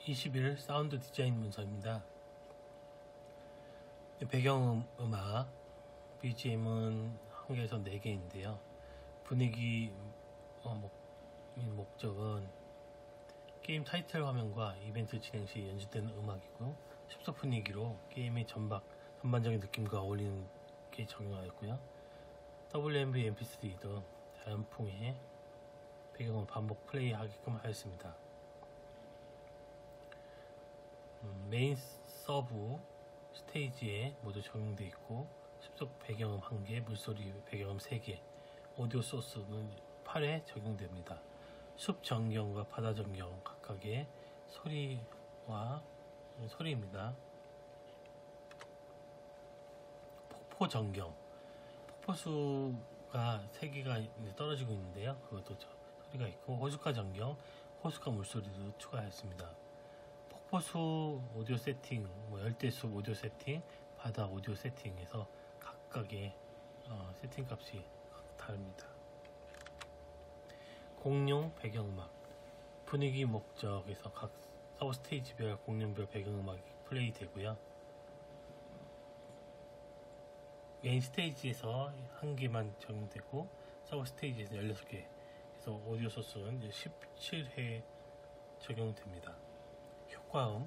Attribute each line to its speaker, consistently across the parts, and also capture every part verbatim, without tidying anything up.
Speaker 1: 이십 일 사운드 디자인 문서입니다. 배경음악 비지엠은 한 개에서 네 개인데요. 분위기 어, 목, 목적은 게임 타이틀 화면과 이벤트 진행 시 연주되는 음악이고, 숲속 분위기로 게임의 전박, 전반적인 느낌과 어울리는 게 적용하였고요. 더블유엠브이 엠피쓰리 등 자연풍의 배경을 반복 플레이하게끔 하였습니다. 음, 메인 서브 스테이지에 모두 적용되어 있고, 숲속 배경음 한 개, 물소리 배경음 세 개, 오디오 소스는 팔 회 적용됩니다. 숲 전경과 바다 전경 각각의 소리와 소리입니다. 폭포 전경, 폭포수가 세 개가 떨어지고 있는데요. 그것도 소리가 있고, 호숫가 전경, 호숫가 물소리도 추가했습니다. 폭포수 오디오 세팅, 뭐 열대수 오디오 세팅, 바다 오디오 세팅에서 각각의 어, 세팅 값이 다릅니다. 공룡 배경음악, 분위기 목적에서 각 서브 스테이지별 공룡별 배경음악이 플레이 되고요. 메인 스테이지에서 한 개만 적용되고, 서브 스테이지에서 열여섯 개, 그래서 오디오 소스는 십칠 회 적용됩니다. 효과음,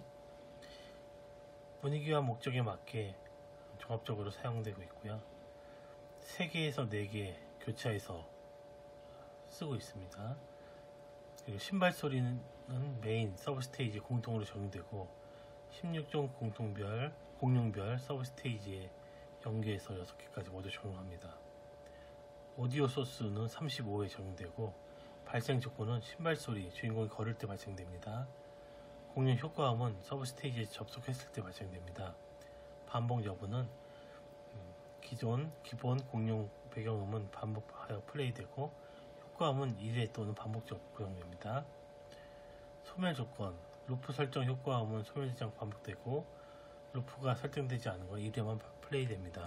Speaker 1: 분위기와 목적에 맞게 종합적으로 사용되고 있고요. 세 개에서 네 개 교차해서 쓰고 있습니다. 그리고 신발 소리는 메인 서브 스테이지 공통으로 적용되고, 십육 종 공통별 공룡별 서브 스테이지에 연계해서 여섯 개까지 모두 적용합니다. 오디오 소스는 삼십오 회 적용되고, 발생 조건은 신발 소리, 주인공이 걸을 때 발생됩니다. 공룡 효과음은 서브 스테이지에 접속했을 때 발생됩니다. 반복 여부는 기존 기본 공룡 배경음은 반복하여 플레이되고, 효과음은 일 회 또는 반복적 적용됩니다. 소멸 조건, 루프 설정 효과음은 소멸 저장 반복되고, 루프가 설정되지 않은 건 일 회만 플레이됩니다.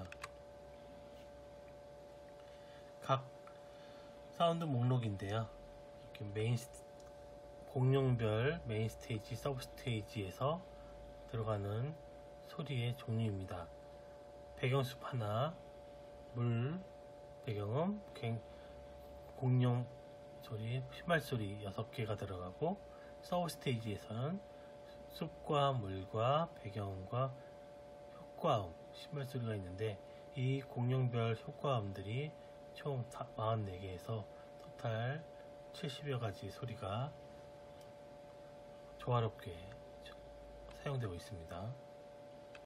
Speaker 1: 각 사운드 목록인데요. 이렇게 메인 스, 공룡별 메인 스테이지, 서브 스테이지에서 들어가는 소리의 종류입니다. 배경숲 하나, 물 배경음, 공룡 소리, 신발 소리 여섯 개가 들어가고, 서브 스테이지에서는 숲과 물과 배경음과 효과음, 신발 소리가 있는데, 이 공룡별 효과음들이 총 사십사 개에서 토탈 칠십여 가지 소리가 조화롭게 사용되고 있습니다.